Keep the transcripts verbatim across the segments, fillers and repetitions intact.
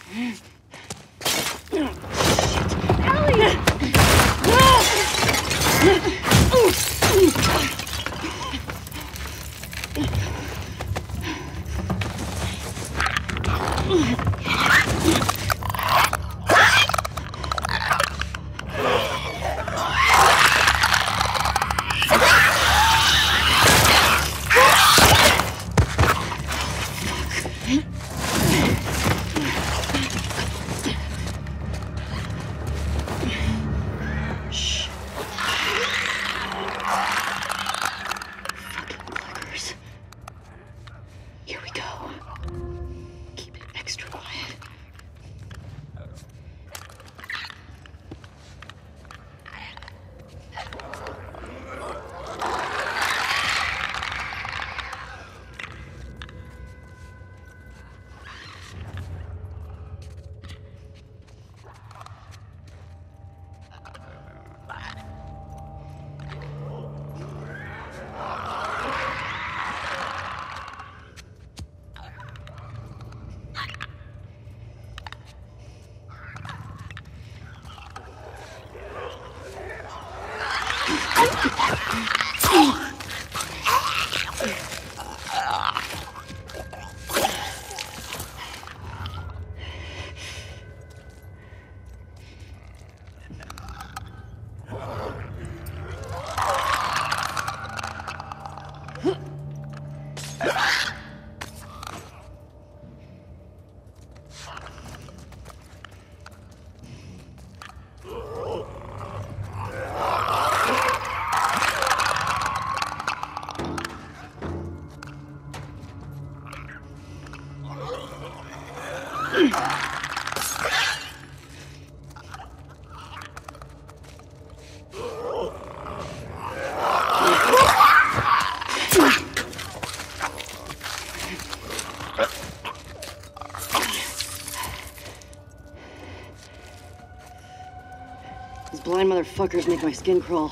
These blind motherfuckers make my skin crawl.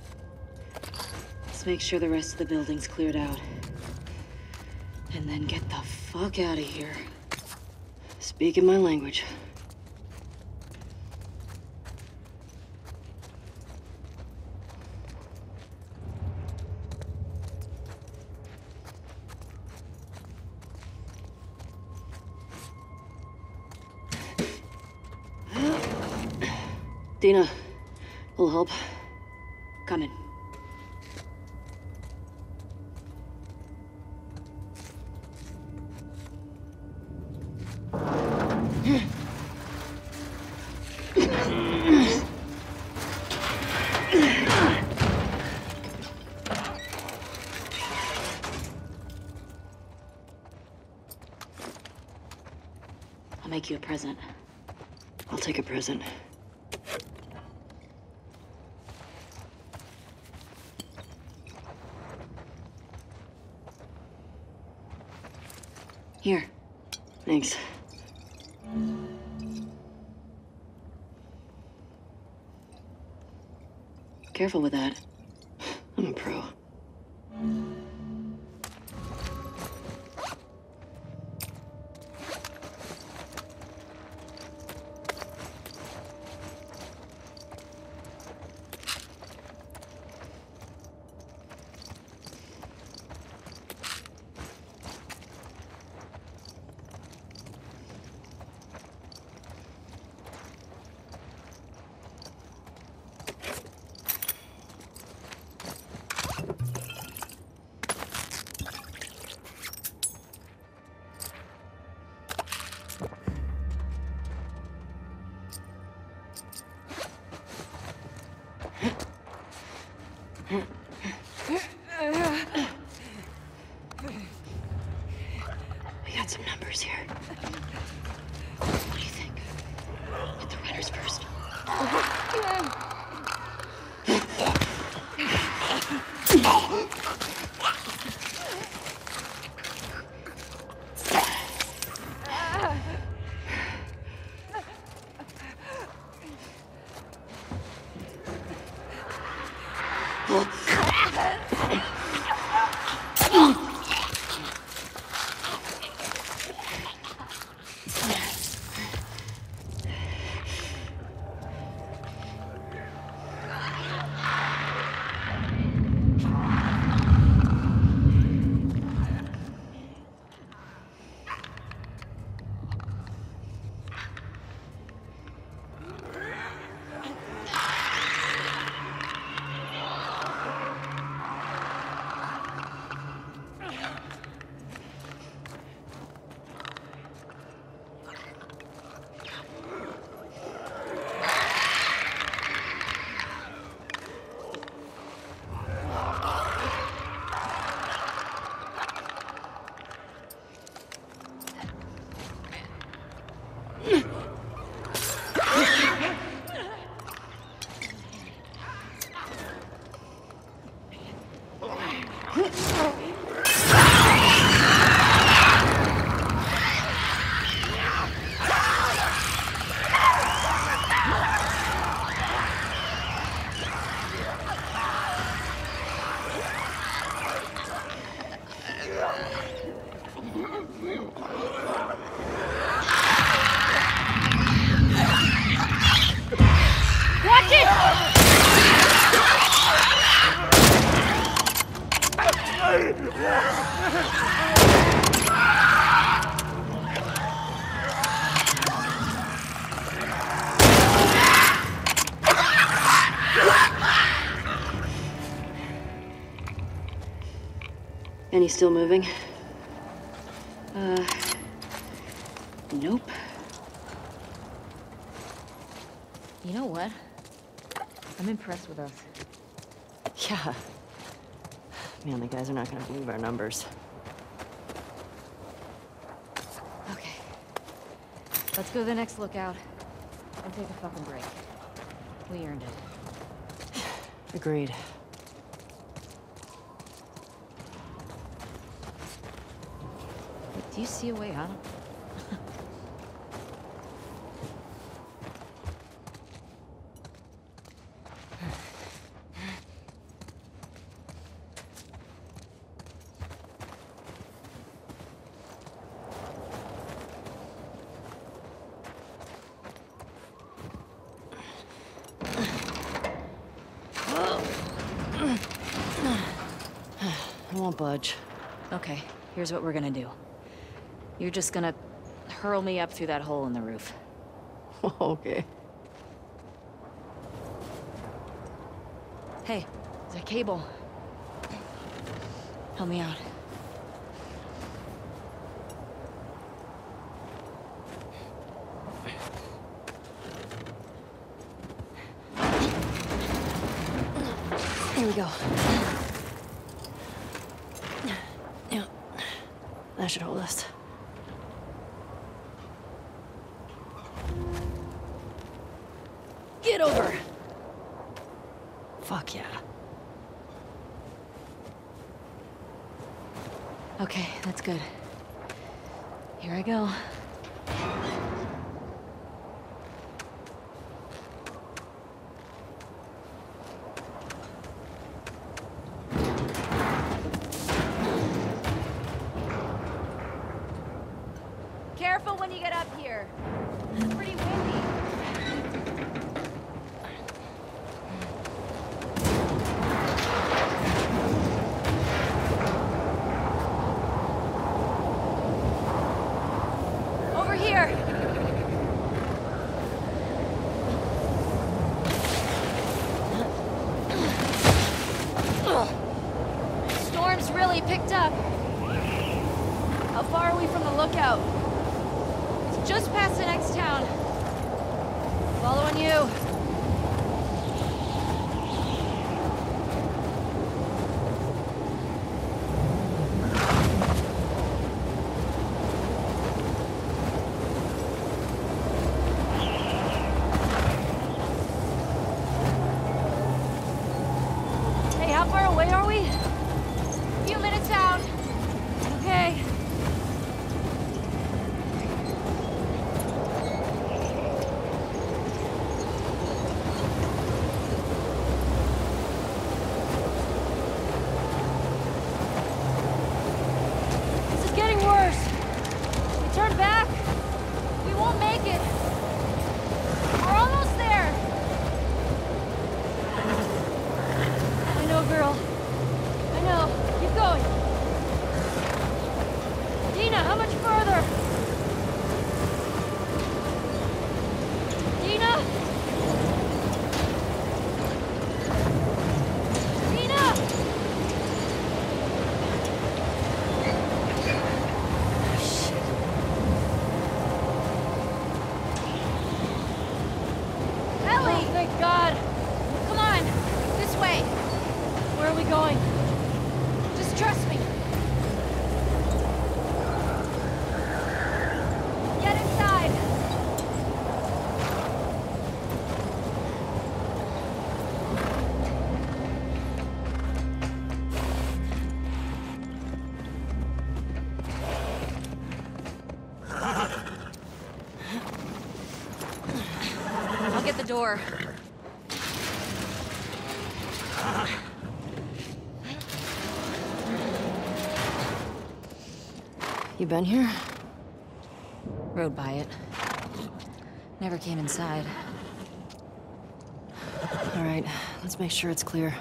Let's make sure the rest of the building's cleared out. And then get the fuck out of here. Speaking my language. Dina, little help? Coming. I'll make you a present. I'll take a present. Here. Thanks. Careful with that. I'm a pro. And he's still moving? Uh... Nope. You know what? I'm impressed with us. Yeah. Man, the guys are not gonna believe our numbers. Okay. Let's go to the next lookout and take a fucking break. We earned it. Agreed. Wait, do you see a way out? I won't budge. Okay, here's what we're gonna do. You're just gonna hurl me up through that hole in the roof. Okay. Hey, there's a cable. Help me out. Here we go. Yeah. That should hold us. Get over! Fuck yeah. Okay, that's good. Here I go. Careful when you get up here. It's pretty windy. Over here. Storm's really picked up. How far are we from the lookout? Just past the next town. Following you. Hey, how far away are we? A few minutes out. Okay. Turn back! We won't make it! We're almost there! I know, girl. I know. Keep going. Dina, how much further? Dina? Dina! Thank God. Come on, this way. Where are we going? Just trust me. Get inside. I'll get the door. You been here? Rode by it. Never came inside. All right, let's make sure it's clear.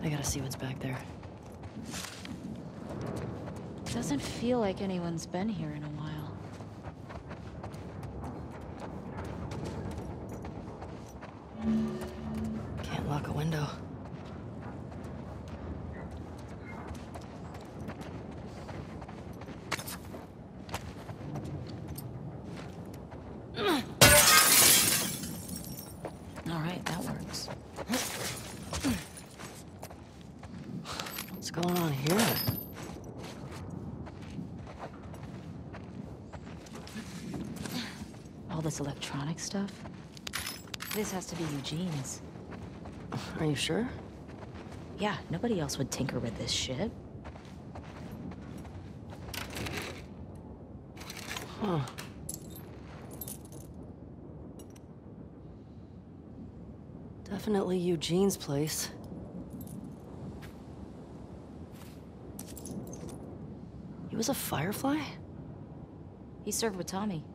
I gotta see what's back there. Doesn't feel like anyone's been here in a while. Can't lock a window. All right, that works. What's going on here? All this electronic stuff? This has to be Eugene's. Are you sure? Yeah, nobody else would tinker with this shit. Huh. Definitely Eugene's place. He was a Firefly? He served with Tommy.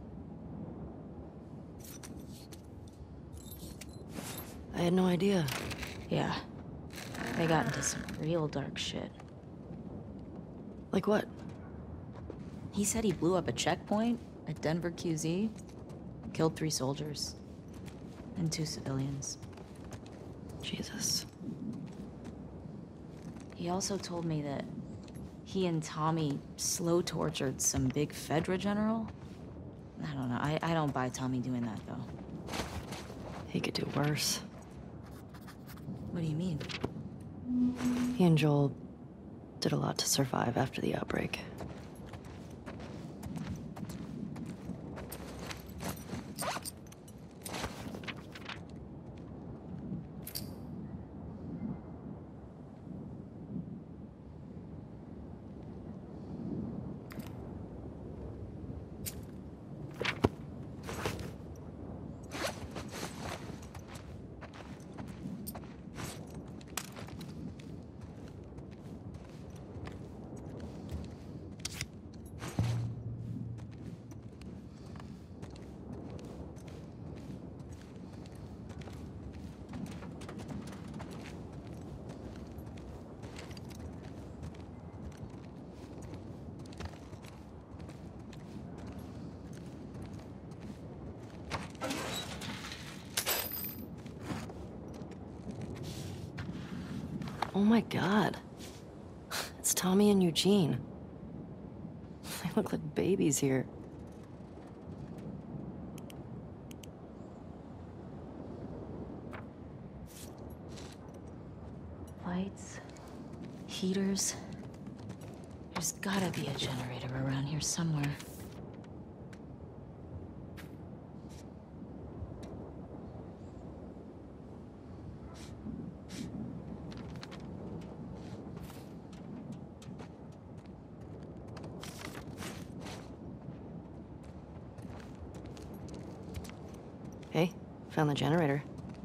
I had no idea. Yeah. They got into some real dark shit. Like what? He said he blew up a checkpoint at Denver Q Z, killed three soldiers, and two civilians. Jesus. He also told me that he and Tommy slow tortured some big Fedra general. I don't know. I, I don't buy Tommy doing that, though. He could do worse. What do you mean? He and Joel did a lot to survive after the outbreak. Oh my god. It's Tommy and Eugene. They look like babies here. Lights, heaters. There's gotta be a generator around here somewhere. Hey, found the generator.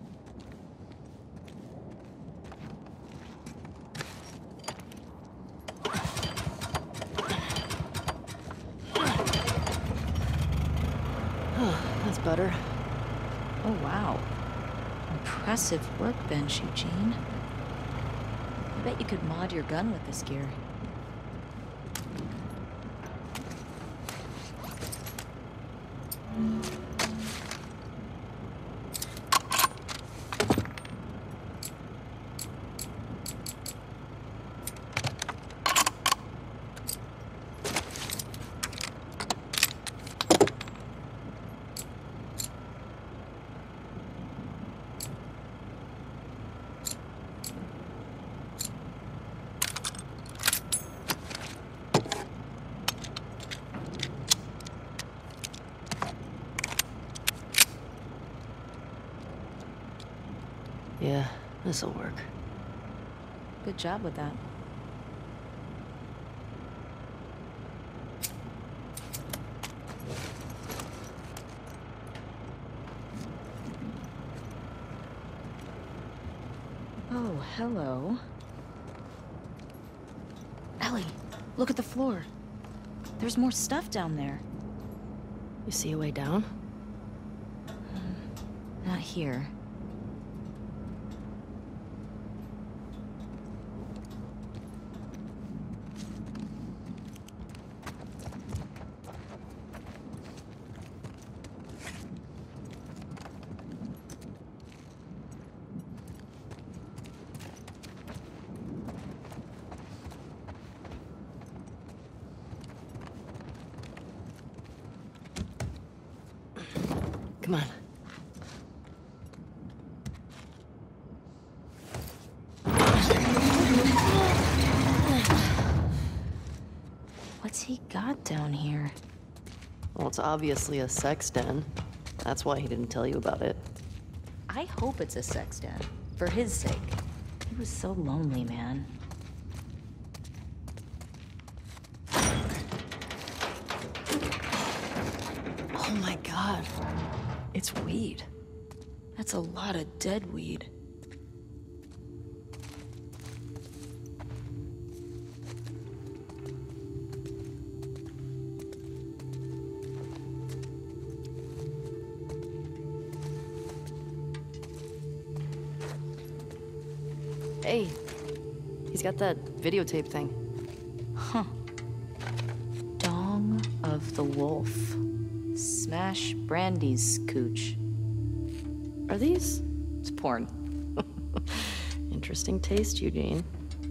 That's better. Oh, wow. Impressive workbench, Eugene. I bet you could mod your gun with this gear. Yeah, this'll work. Good job with that. Oh, hello. Ellie, look at the floor. There's more stuff down there. You see a way down? Not here. Come on. What's he got down here? Well, it's obviously a sex den. That's why he didn't tell you about it. I hope it's a sex den. For his sake. He was so lonely, man. Oh my god. It's weed. That's a lot of dead weed. Hey, he's got that videotape thing. Huh. Dong of the Wolf. Smash Brandy's cooch. Are these? It's porn. Interesting taste, Eugene.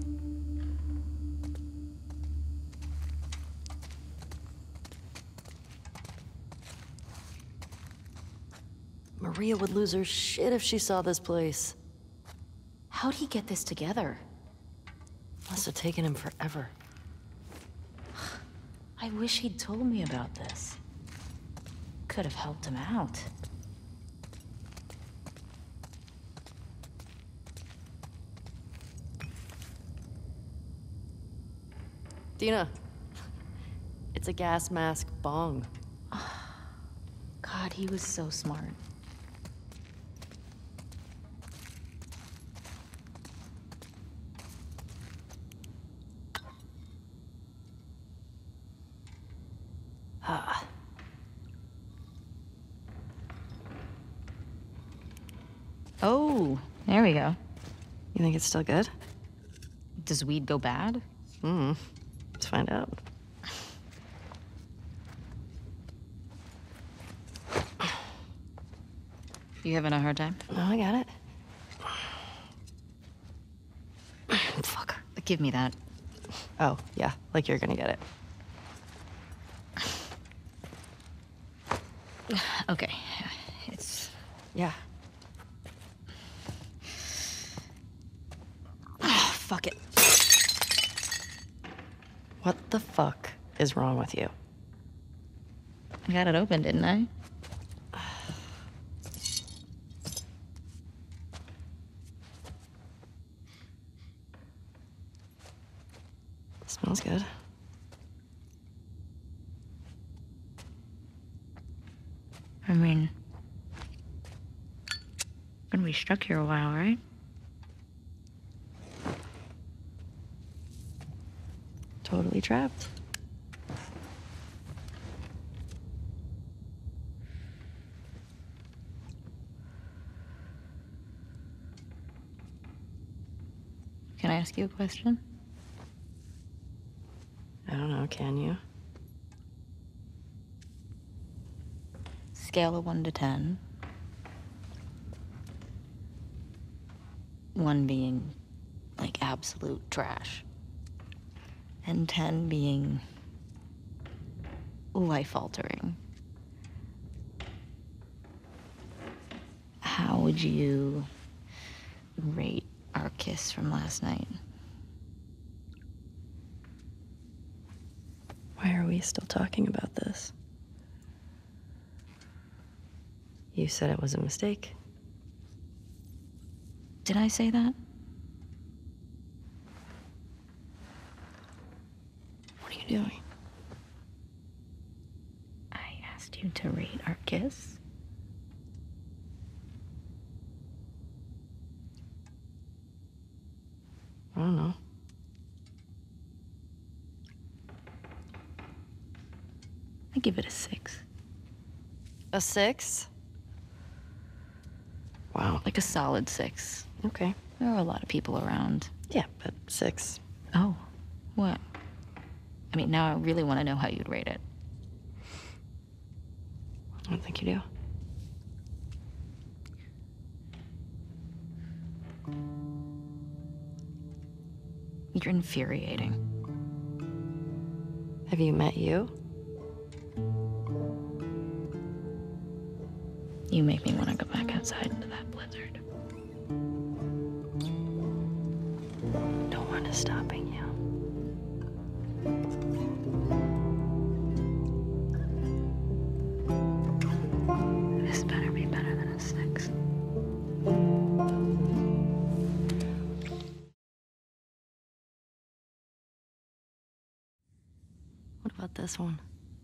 Maria would lose her shit if she saw this place. How'd he get this together? Must have taken him forever. I wish he'd told me about this. Could have helped him out. Dina, it's a gas mask bong. God, he was so smart. Ah. Oh, there we go. You think it's still good? Does weed go bad? Hmm. Let's find out. You having a hard time? No, I got it. Fuck. Give me that. Oh, yeah, like you're gonna get it. Okay. It's... Yeah. Oh, fuck it. What the fuck is wrong with you? I got it open, didn't I? Smells good. I mean... Gonna be stuck here a while, right? Totally trapped. Can I ask you a question? I don't know, can you? Scale of one to ten. One being, like, absolute trash. And ten being life-altering. How would you rate our kiss from last night? Why are we still talking about this? You said it was a mistake. Did I say that? What are you doing? I asked you to rate our kiss. I don't know. I give it a six. A six? Wow. Like a solid six. Okay. There are a lot of people around. Yeah, but six. Oh, what? I mean, now I really want to know how you'd rate it. I don't think you do. You're infuriating. Have you met you? You make me want to go back outside into that blizzard. No one is stopping you. This better be better than a six. What about this one?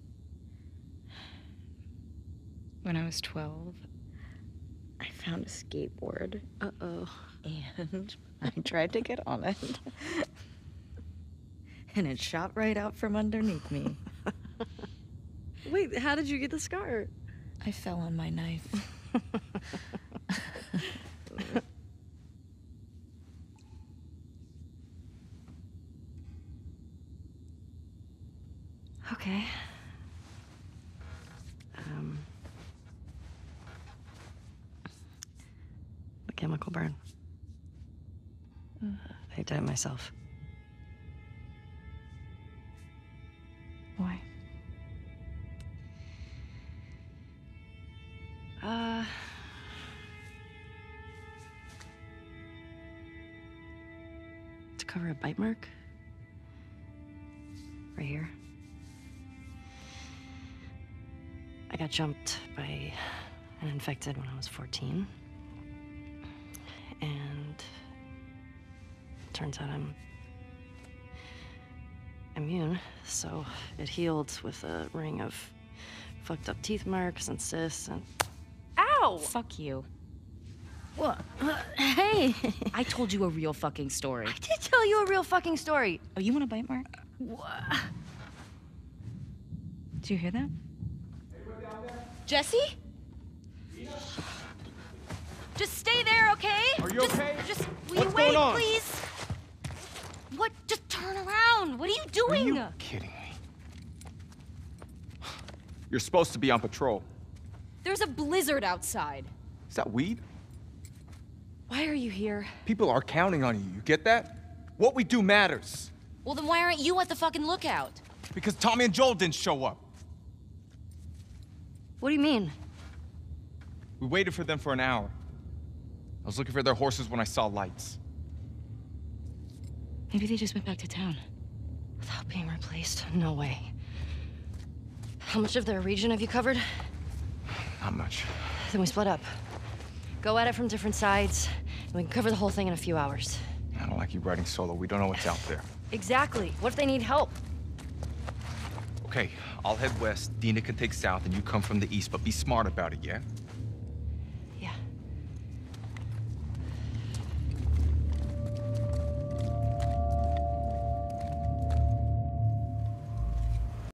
When I was twelve, I found a skateboard. Uh-oh. And I tried to get on it. And it shot right out from underneath me. Wait, how did you get the scar? I fell on my knife. Okay. Um... The chemical burn. I did it myself. Why? Uh... To cover a bite mark. Right here. I got jumped by an infected when I was fourteen. And turns out I'm immune, so it healed with a ring of fucked up teeth marks and cysts and... Ow! Fuck you. What? Uh, hey! I told you a real fucking story. I did tell you a real fucking story. Oh, you want a bite mark? What? Do you hear that? Jesse? Just stay there, okay? Are you just, okay? Just will What's you wait, going on? please? What? Just turn around. What are you doing? Are you kidding me? You're supposed to be on patrol. There's a blizzard outside. Is that weed? Why are you here? People are counting on you, you get that? What we do matters. Well, then why aren't you at the fucking lookout? Because Tommy and Joel didn't show up. What do you mean? We waited for them for an hour. I was looking for their horses when I saw lights. Maybe they just went back to town. Without being replaced? No way. How much of their region have you covered? Not much. Then we split up. Go at it from different sides, and we can cover the whole thing in a few hours. I don't like you riding solo. We don't know what's out there. Exactly. What if they need help? Okay, I'll head west, Dina can take south, and you come from the east, but be smart about it, yeah?